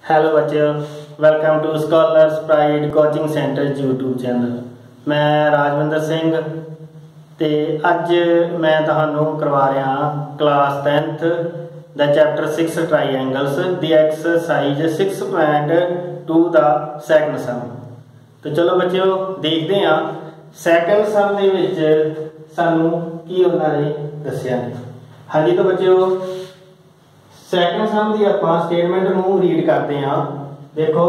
Hello बच्चों, welcome to scholars pride coaching centre YouTube channel. मैं राजविंदर सिंह ते अज मैं तुहानू करवा रहा क्लास 10th द चैप्टर 6 ट्राईएंगल्स द एक्सरसाइज 6.2 द सैकंड सम। तो चलो बच्चों देखते हैं सैकंड सम दे विच सानू की उन्होंने दस्या। हाँ जी, तो बच्चों सैकंड सम की आप स्टेटमेंट नू रीड करते हैं। देखो,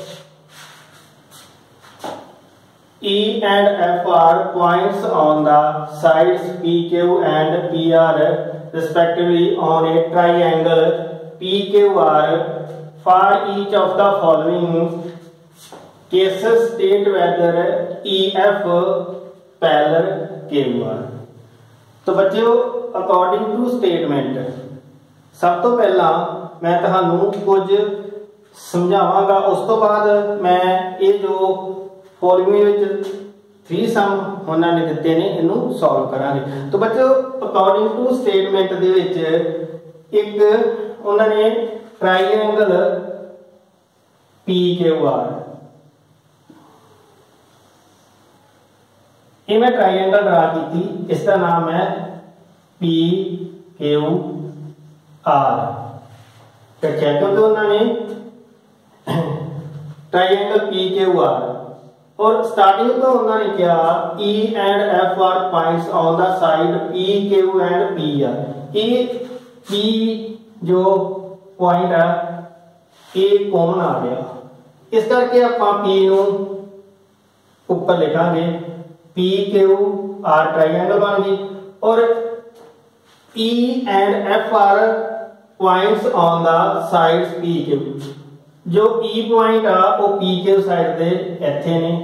E and F are points on the sides PQ and PR respectively on a triangle PQR. For each of the following cases state whether EF parallel QR। तो बच्चों अकॉर्डिंग टू स्टेटमेंट सब तो पहला मैं तुहानू कुछ समझावांगा, उस तो बाद मैं ये जो फॉलोइंग 3 सम उन्होंने दिते ने इनू सॉल्व करांगे। तो बच्चों अकॉर्डिंग टू स्टेटमेंट दे विच एक उन्होंने ट्राईएंगल PQR, ये मैं ट्राईएंगल ड्रा की, इसका नाम है PQR। रखा क्योंकि उन्होंने ट्राईएंगल PQR और स्टार्टिंग तो उन्होंने क्या E and F are points on the side PQ and PR। ये P जो पॉइंट है ये कॉमन आ गया, इस करके आप P नू ऊपर लिखांगे, PQR ट्राईएंगल बन गई। और E and F are points on the sides PQ, जो E पॉइंट आ वो PQ साइड दे इत्थे ने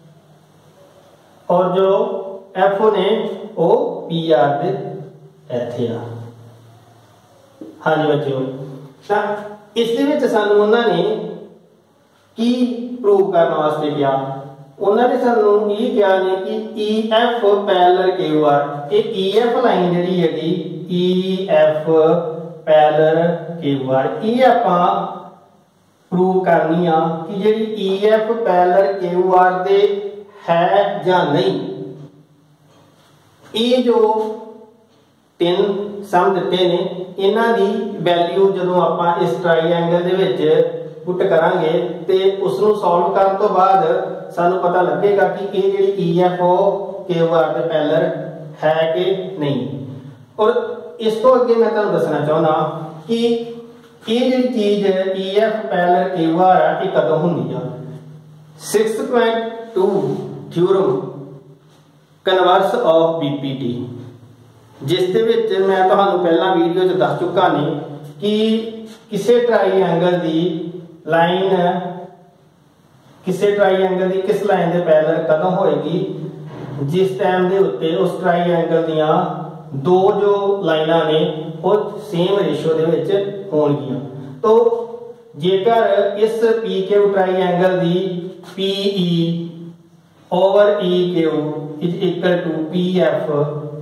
और जो F ने वो PR दे इत्थे आ। हाँ जी बच्चों, इस दे विच सानू उन्होंने की प्रूव करने वास्ते क्या, उन्होंने सानू ये कहा ने कि EF पैरेलल QR, ये EF लाइन जिहड़ी हैगी EF पैरेलल QR, ये आपां प्रूव करनी आ कि जिहड़ी EF पैरेलल QR दे है या नहीं। ये जो 3 सम दिते ने इन्हां दी वैल्यू जदों आपां इस ट्राईएंगल दे विच पुट करांगे ते उसनू सॉल्व करन तो बाद सानू पता लगेगा कि ये जिहड़ी EF QR दे पैरेलल है कि नहीं। और इस तो अगे मैं तुहानू दसना चाहुंदा कि ये जिहड़ी चीज EF पैरेलल QR है ये कदों हुंदी आ। 6.2 थ्योरम कन्वर्स ऑफ BPT, जिस दे विच मैं तुहानू पहला वीडियो च दस चुका ने कि किसी ट्राईएंगल दी लाइन किसी ट्राईएंगल दी किस लाइन दे पैरेलल कदों होएगी, जिस टाइम दे उत्ते उस ट्राईएंगल दियां दो जो लाइनां ने वो सेम रेशो दे विच होणगियां। तो जेकर इस PQ ट्राईएंगल दी PE over EQ is equal to PF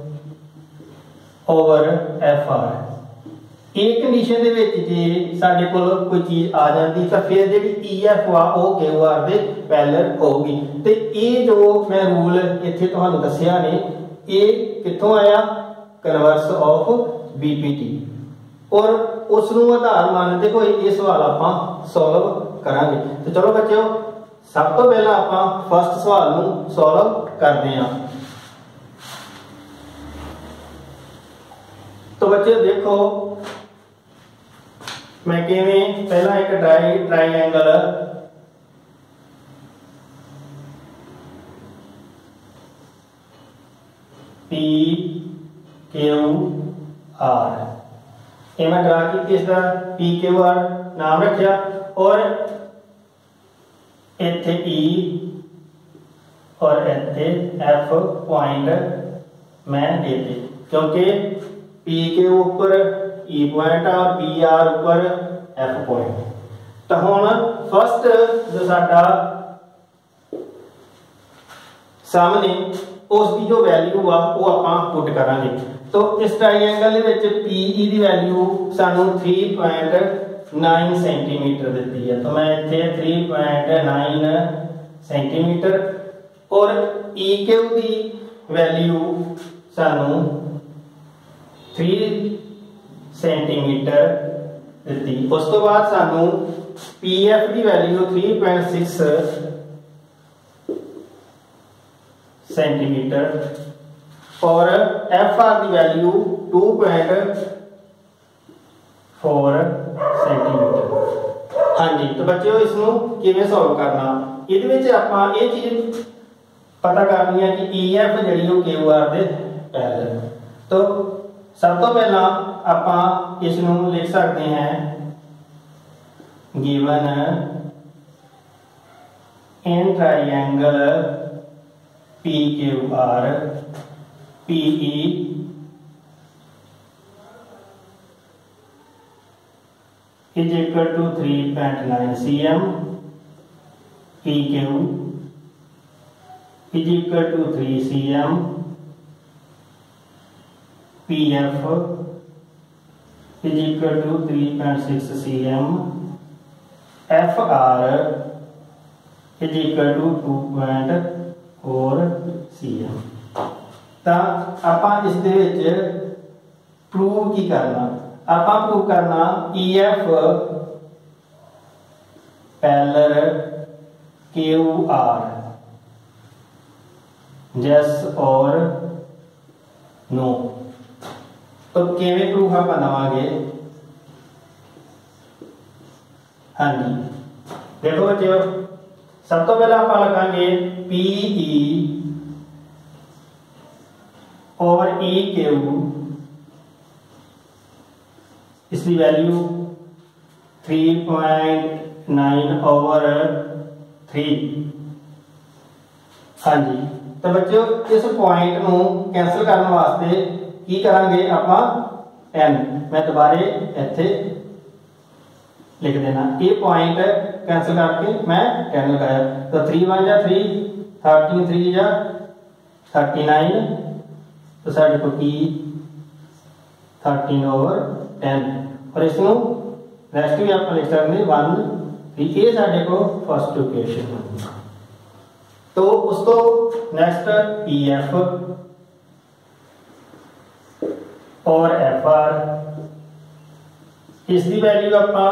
over FR, एक कंडीशन दे विच जे साडे कोल कोई चीज आ जाती तो फिर जिहड़ी EF आ वो QR दे पैरेलल होगी। ते ये जो मैं रूल इत्थे तुहानू दस्सिया ने ये कित्थों आया, कन्वर्स ऑफ BPT। और उसनू आधार मानते हुए ये सवाल आपां सॉल्व करांगे। तो चलो बच्चों सब तो पहला आपां फर्स्ट सवाल नू सॉल्व करते हैं। तो बच्चे देखो मैं किवें पहला एक ट्राईएंगल PQR ये मैं ड्रा की, इसका PQR नाम रखा और इत्थे E और इत्थे F पॉइंट मैं देते, क्योंकि PQ ऊपर E पॉइंट और PR ऊपर F पॉइंट। तो हुण फर्स्ट जो साडा सामने उसकी जो वैल्यू आ वो आपां पुट करांगे। तो इस ट्राईएंगल दे विच PE दी वैल्यू सानू 3.5 3.9 सेंटीमीटर दी है। तो मैं इतने 3.9 सेंटीमीटर और EQ की वैल्यू सानू 3 सेंटीमीटर दी। उस तो बाद सानू PF की वैल्यू 3.6 सेंटीमीटर और FR की वैल्यू 2.4 सेंटीमीटर। हाँ जी, तो बच्चों इसनू किवें सॉल्व करना, इहदे विच आपां ये चीज पता करनी है कि EF जिहड़ी वो QR दे पैरेलल। तो सब तो पहला आपां इसनू लिख सकते हैं given in triangle PQR PE is equal to 3.9 cm, PQ is equal to 3 cm, PF is equal to 3.6 cm, FR is equal to 2.4 cm। ਤਾਂ ਆਪਾਂ ਇਸ ਦੇ ਵਿੱਚ ਪ੍ਰੂਵ ਕੀ ਕਰਨਾ, ਆਪਾਂ ਪ੍ਰੂਵ ਕਰਨਾ EF पैरेलल QR, यस और नो। तो किवें प्रूफ आप बनावांगे? हाँ जी, देखो बच्चों सब तो पहला आप लिखांगे PE और EQ, इसकी वैल्यू 3.9/3। हाँ जी, तो बच्चों इस पॉइंट को कैंसिल करने वास्ते की करांगे आपां n। मैं दोबारे इत्थे लिख देना, ये पॉइंट कैंसिल करके मैं 10 लगाया। तो 3 1 जा 3, 13 3 जा 39, तो साढ़े को की 13/10 और इसको नेक्स्ट भी आप लिख सकते हैं 1 3। ये साढ़े को फर्स्ट इक्वेशन। तो उस तो नेक्स्ट PF और FR, इसकी वैल्यू आपां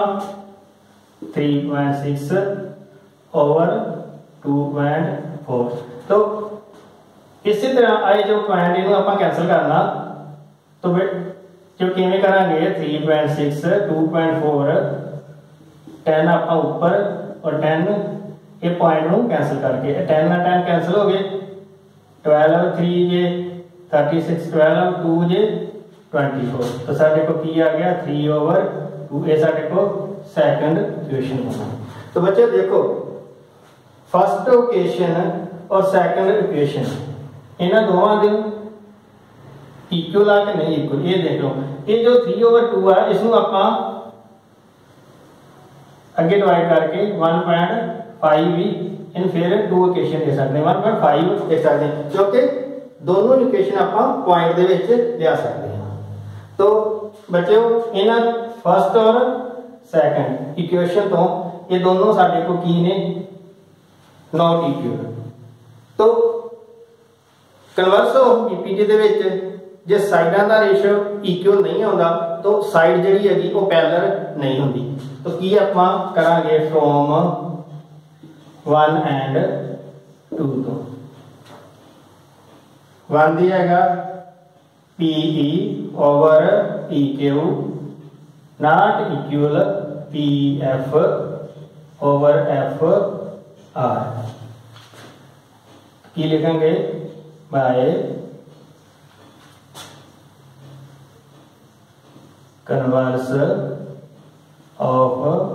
3.6/2.4। तो इसी तरह आए जो पॉइंट इन्हों आप कैंसिल करना, तो जो किवें करांगे 3.6 2.4 10 आप ऊपर और 10 ये पॉइंट को कैंसिल करके 10 ना 10 कैंसिल हो गए, 12 3 जे 36 12 2 जे 24। तो साढ़े को की आ गया 3/2। ये साढ़े को सेकंड इक्वेशन होना। तो बच्चे देखो फर्स्ट इक्वेशन और सेकंड इक्वेशन इन्हां दोवां दे इक्वल आ कि नहीं इक्वल, ये देख लो। ये जो 3/2 है इसनूं आपां अगे डिवाइड करके 1.5 भी इन फिर 2 इक्वेशन दे सकते हैं, 1.5 दे सकते हैं, क्योंकि दोनों इक्वेशन आपां पॉइंट दे विच लिया सकते हैं। तो बच्चों इन्हां फर्स्ट और सेकंड इक्वेशन तो ये दोनों साडे को की ने नॉट इक्वल। तो कन्वर्स ऑफ पीपीटी दे विच जे साइडां दा रेशियो इक्वल नहीं होता तो साइड जिहड़ी हैगी वो पैरेलल नहीं होंदी। तो की आपां करांगे फ्रॉम 1 and 2 तो 1 दी हैगा PE over EQ not equal PF over FR। की लिखेंगे by converse of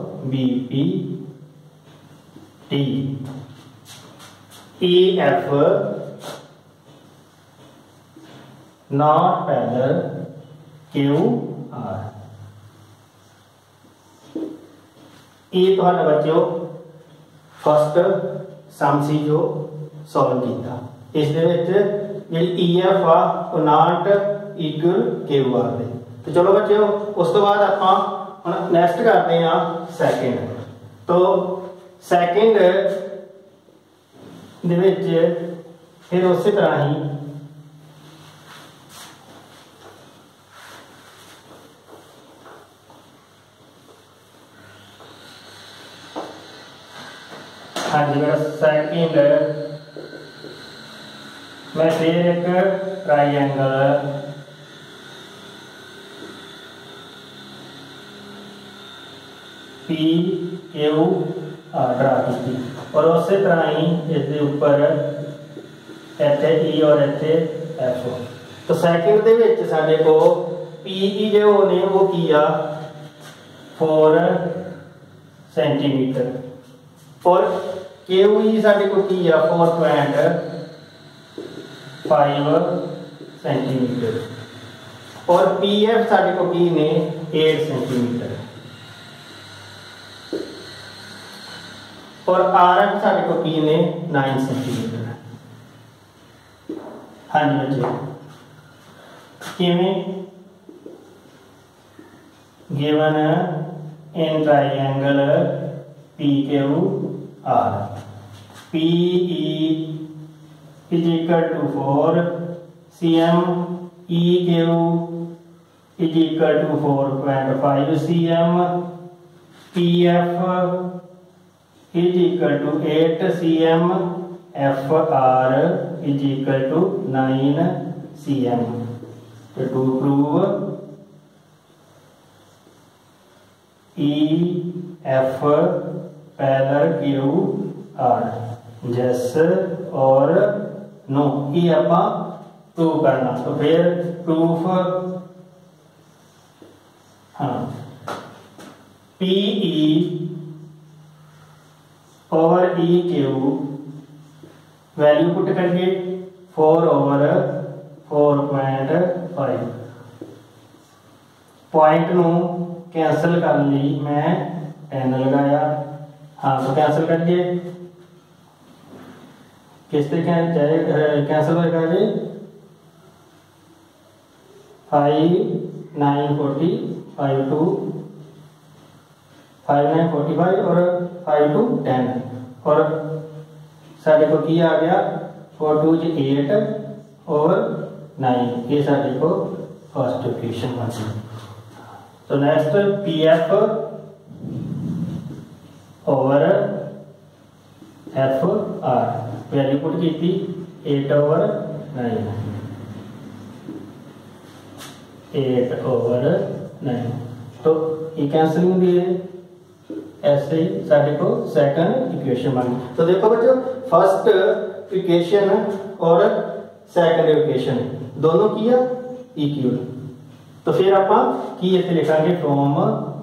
BPT EF not parallel QR। ये तो बच्चों फर्स्ट सम सी जो सॉल्व किया, इस EF आ नॉट इक्वल QR दे। तो चलो बच्चों उस तो बाद आपां हम नैक्सट करते हैं सैकेंड। तो सैकेंड दे विच फिर उस तरह ही हाँ जी मेरा सैकेंड मैं फिर एक ट्राइएंगल पी क्यू ड्रा की और उस तरह ही इसके उपर इत्थे ई और इत्थे एफ। तो सैकेंड दे विच साडे को पी ई जो ने वो की आ 4 सेंटीमीटर और क्यू ई साडे को की आ 4.5 सेंटीमीटर और पी एफ साडे को की ने 8 सेंटीमीटर और आर एफ साडे को की ने 9 सेंटीमीटर। हाँ जी बच्चे किवें given in triangle P Q R P E is equal to 4 cm EQ is equal to 4.5 cm PF is equal to 8 cm FR is equal to 9 cm. So to prove EF parallel QR yes और no ये आप prove करना। तो फिर proof हाँ P E over E Q value put करिए 4/4.5 point नू cancel कर ली मैं 10 लगाया। हाँ तो कैंसल करिए किस तरीके कैंसल होगा जी 5 9 40 5 2 5 9 45 और 5 2 10 और साढ़े को की आ गया 4 2 8 और 9 ये साढ़े को फर्स्ट इक्वेशन बन गई। तो next P F over F R value put की थी 8/9 8/9 तो ये कैंसिल होगी ऐसे ही साढ़े को सेकंड इक्वेशन बन गई। तो देखो बच्चों फर्स्ट इक्वेशन और सेकंड इक्वेशन दोनों किया इक्वल। तो फिर आप की इतने लिखांगे from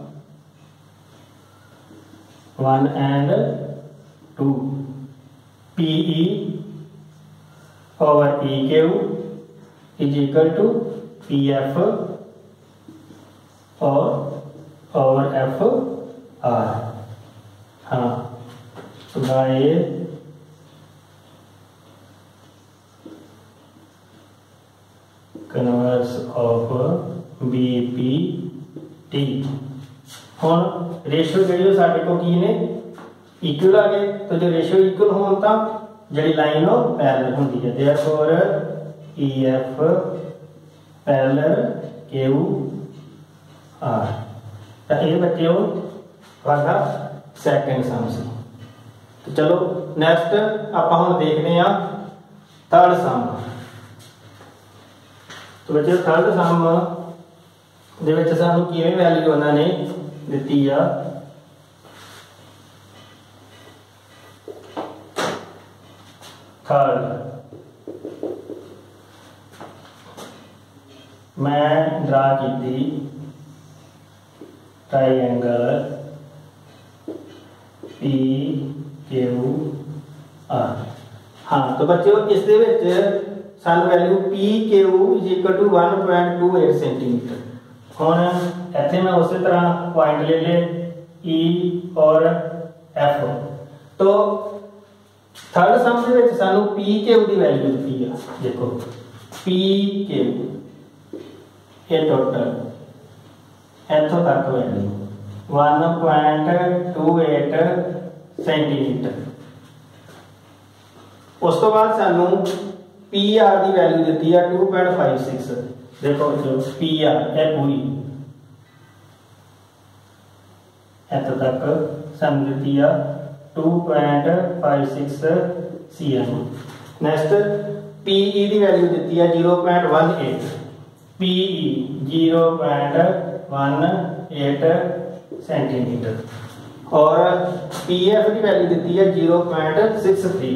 1 and 2 PE over EQ is equal to PF और over FR। हाँ बाय कन्वर्स ऑफ BPT। हुण रेशियो जी साढ़े को की ने इक्वल आ गए। तो जो रेशियो इक्वल हो तो जी लाइन पैरेलल होंगी है देयरफॉर EF पैरेलल QR। तो ये बच्चे वाला सेकंड सम से। तो चलो नेक्स्ट आप हम देखने थर्ड सम। तो बच्चे थर्ड सम दे विच सानू किवें वैल्यू उन्होंने दी आ थर्ड मैं ड्रा की ट्राइएंगल PQR। हाँ तो बच्चों इस सन value PQ is equal to 1.28 centimetre. हुण इत्थे मैं उस तरह पॉइंट ले ले E और F। तो थर्ड सम दे सानू PQ की वैल्यू दी है। देखो PQ ये टोटल इत्थों तक वैल्यू 1.28 सेंटीमीटर। उस तो बाद सानू पी आर की वैल्यू दी है 2.56। देखो जो पी आर है पूरी इतों तक सानू दी है 2.56 cm। नेक्स्ट पीई की वैल्यू दी है 0.18। पीई 0.18 सेंटीमीटर और पीएफ की वैल्यू दी है 0.63।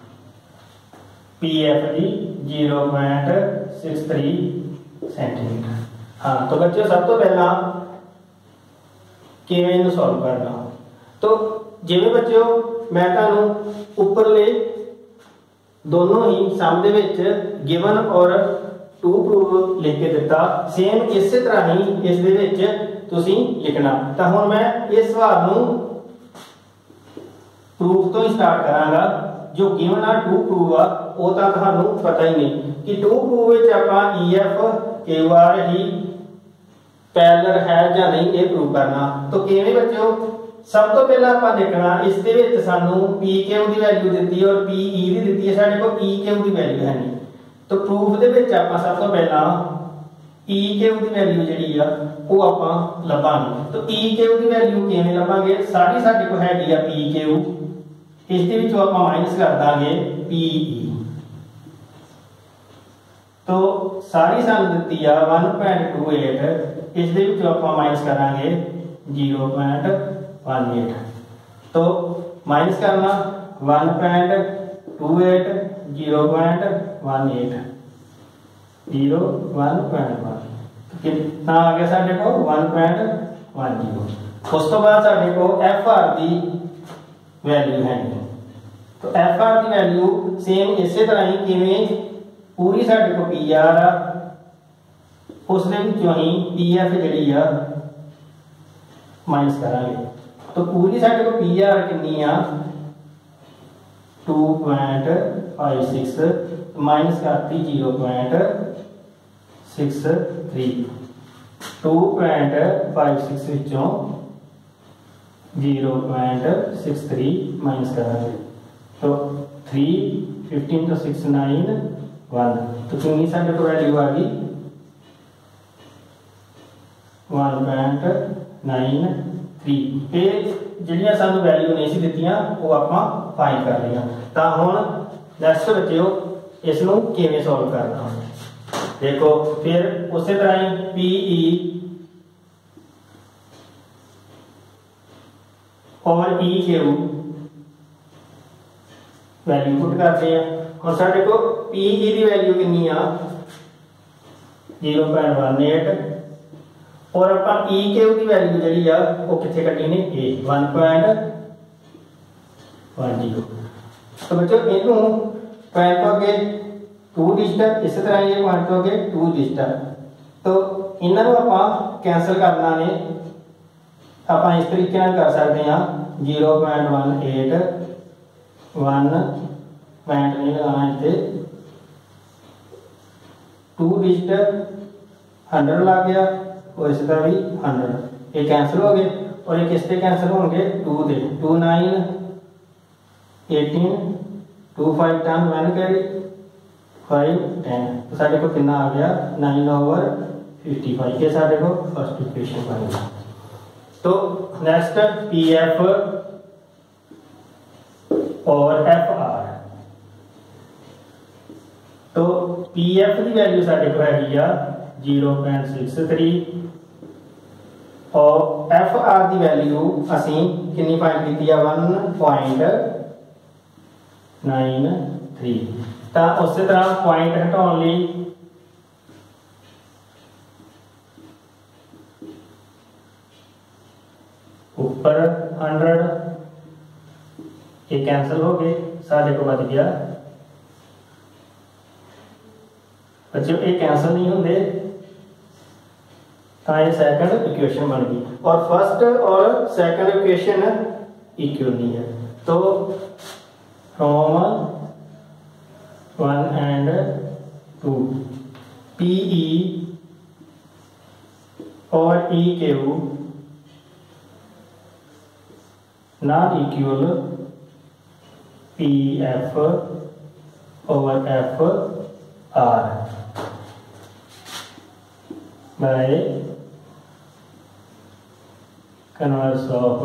पीएफ की 0.63 सेंटीमीटर। हाँ तो बच्चों सब तो पहला किवें सॉल्व करना। तो जिवें बच्चों मैं तुहानू उपरले दोनों ही सम दे विच गिवन और टू प्रूव लिख के दिता, सेम इस तरह ही इस दे विच तुसीं लिखना। तो हुण मैं इस सवाल नू प्रूफ तो ही स्टार्ट करांगा। जो गिवन आ टू प्रूव आ वो तो तुहानू पता ही नहीं कि टू प्रूव विच आपां ईएफ क्यू आर ही पैरेलल है या नहीं, ये प्रूव करना। तो किवें बच्चों सब तो पहला आपां देखना इस दे विच सानू पी क्यू की वैल्यू दी और पी ई दी दी है, साडे कोल पी क्यू की वैल्यू है नहीं। तो प्रूफ दे विच आपां सब तो पहला ई क्यू की वैल्यू जिहड़ी आ वो आपां लभांगे। तो ई क्यू की वैल्यू किवें लभांगे, सारी साडे कोल हैगी आ पी क्यू, इस दे विचों आपां माइनस कर दांगे पी ई। तो सारी सानू दी आ 1.28, इस दे विचों आपां माइनस करांगे 0.18। तो माइनस करना 1.28 0.18 कितना आ गया साडे को 1.10। उस तो बाद साडे को एफ आर की वैल्यू है। तो एफ आर की वैल्यू सेम इसे तरह ही किवें पूरी साडे को पी आर आ उस दे विचों ही पी एफ जिहड़ी आ माइनस करांगे। तो पूरी साडे को पी आर कितनी आ 2.56 माइनस करती 0.63। 2.56 विचों 0.63 माइनस करांगे तो 3 15 तो 6 9 1। तो कितनी साडे को वैल्यू आ गई 1.93। ये जिहड़ियां सानू वैल्यू नहीं सी दित्तियां वो आपां फाइंड कर लिया। तो हुण नेक्स्ट बच्चों इसनूं किवें सॉल्व करना। देखो फिर उसी तरह ही पीई और ई क्यू वैल्यू पुट करते हैं। और साडे को पीई की वैल्यू कितनी आ 0.18 और आपां ई क्यू की वैल्यू जिहड़ी आ वो कित्थे कड्ढी ने 1.10। तो बच्चों इनू पॉइंट तो अगे 2 डिजिट, इस तरह ये पॉइंट तो अगे 2 डिजिट। तो इन्हों आप कैंसल करना ने आप इस तरीके कर सकते हैं 0.18 1 पॉइंट नहीं लगाना इतने 2 डिजिट 100 लग गया और इसका भी 100 ये कैंसल हो गए और ये किससे कैंसल होंगे 2 दे 2 9 18 2 5 10 1 कैरी 5 10। तो साढ़े को कितना आ गया 9/55। ये साढ़े को फर्स्ट इक्वेशन बन गया। तो नेक्स्ट पी एफ और एफ आर। तो पी एफ की वैल्यू साढ़े को है 0.63 और एफ आर की वैल्यू असी कितनी फाइंड की 1.93। तो उस तरह पॉइंट हटाने लिए ऊपर 100 ये कैंसल हो गए, साढ़े को बच गया बच्चों ये कैंसल नहीं होंगे तो ये सेकंड इक्वेशन बन गई और फर्स्ट और सेकंड इक्वेशन इक्वल नहीं है। तो फ्रॉम 1 and 2 PE और EQ not equal PF over FR by converse of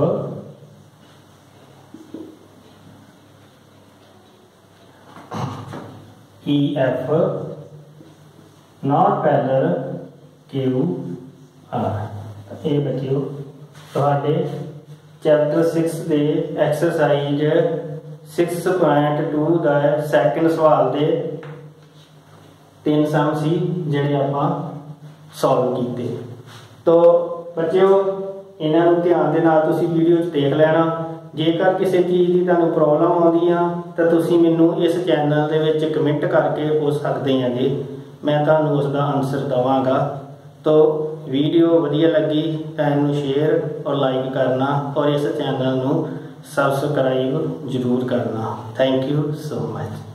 EF not parallel QR। ये बच्चों तुहाडे चैप्टर 6 के एक्सरसाइज 6.2 का सैकेंड सवाल के 3 सम सी जिहड़े आपां सॉल्व कीते। तो बच्चों इन्हां नूं ध्यान दे नाल तुसीं वीडियो देख लेना। जेकर किसी चीज़ की तुहानूं प्रॉब्लम आउंदी आ तो तुसीं मैनूं इस चैनल दे विच कमेंट करके पुछ सकदे हैगे, मैं तुहानूं उसका आंसर देवांगा। तो वीडियो वधिया लगी तो इनू शेयर और लाइक करना और इस चैनल नूं सबसक्राइब जरूर करना। Thank you so much.